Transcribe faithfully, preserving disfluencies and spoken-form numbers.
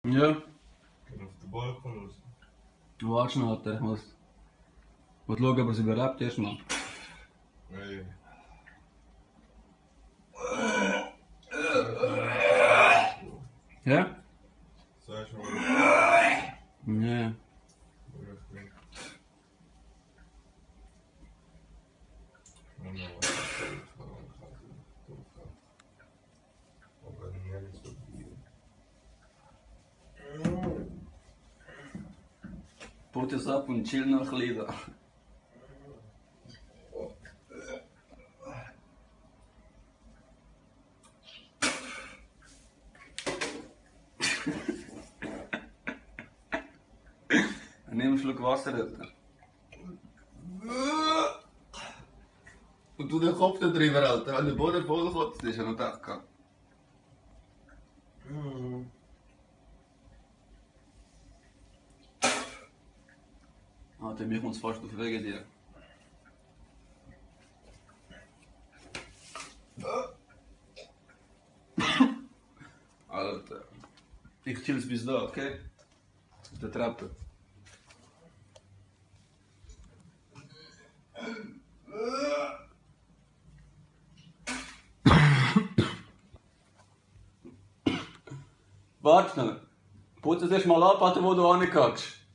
Ja, Gehen auf den Balkon raus. warte schon, Alter. Ich muss, muss schauen, ob er es überlebt erstmal. Hey. Ja? Sagst du mal, Ja. wo ich bin. Und noch was. Aber nicht so viel. Put es ab und chill noch ein bisschen da. Nimm einen Schluck Wasser, Alter. Und tu den Kopf da drüber, Alter. Wenn der Boden voll kotzt, ist er noch da gehabt. Alter, mich muss fast auf wegen dir. Alter. Ich chill's bis da, okay? Auf der Treppe. Warte schnell. Putz es erst mal ab, wo du ankackst.